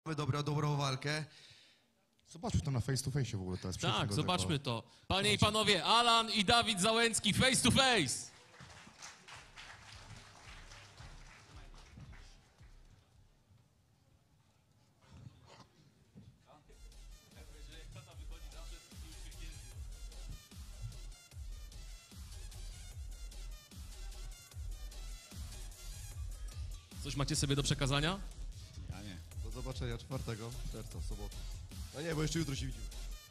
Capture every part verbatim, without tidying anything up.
Dobra, dobrą walkę. Zobaczmy to na face to face w ogóle teraz. Tak, zobaczmy to. Panie i panowie, Alan i Dawid Załęcki face to face. Coś macie sobie do przekazania? Ja nie. Do zobaczenia czwartego czerwca, w sobotę. No nie, bo jeszcze jutro się widzimy.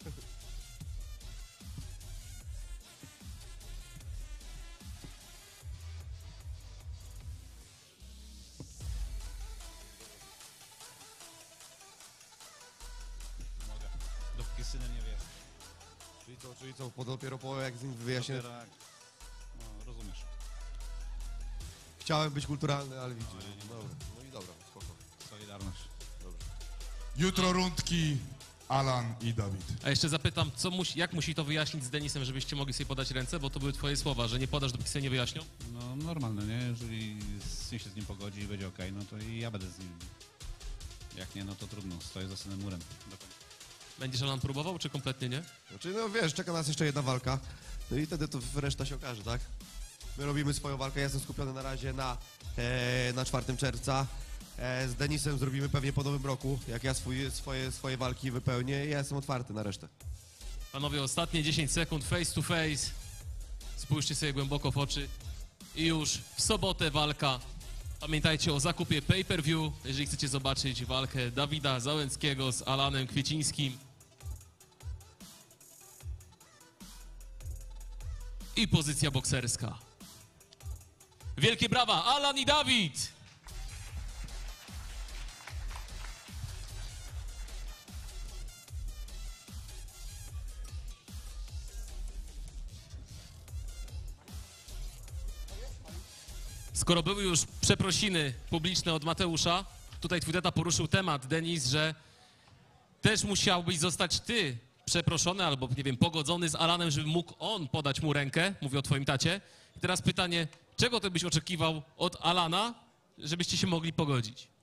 Mogę. Dopóki synem nie wiesz. Czyli co, czyli co, po dopiero po jak z nim wyjaśnię. Dopiero jak... No, rozumiesz. Chciałem być kulturalny, ale widzisz. Dobra, no i dobra, spoko. Solidarność. Dobrze. Jutro rundki Alan i Dawid. A jeszcze zapytam, co musi, jak musi to wyjaśnić z Denisem, żebyście mogli sobie podać ręce, bo to były twoje słowa, że nie podasz, dopóki sobie nie wyjaśnią? No normalne, nie? Jeżeli syn się z nim pogodzi i będzie okej, no to i ja będę z nim. Jak nie, no to trudno. Stoję za synem murem. Do końca. Będziesz Alan próbował, czy kompletnie nie? Znaczy, no wiesz, czeka nas jeszcze jedna walka. No i wtedy to reszta się okaże, tak? My robimy swoją walkę, ja jestem skupiony na razie na, e, na czwartego czerwca. E, z Denisem zrobimy pewnie po nowym roku, jak ja swój, swoje, swoje walki wypełnię. Ja jestem otwarty na resztę. Panowie, ostatnie dziesięć sekund face to face. Spójrzcie sobie głęboko w oczy. I już w sobotę walka. Pamiętajcie o zakupie pay-per-view, jeżeli chcecie zobaczyć walkę Dawida Załęckiego z Alanem Kwiecińskim. I pozycja bokserska. Wielkie brawa, Alan i Dawid! Skoro były już przeprosiny publiczne od Mateusza, tutaj twój tata poruszył temat, Denis, że też musiałbyś zostać ty przeproszony albo, nie wiem, pogodzony z Alanem, żeby mógł on podać mu rękę, mówię o twoim tacie. I teraz pytanie, czego ty byś oczekiwał od Alana, żebyście się mogli pogodzić?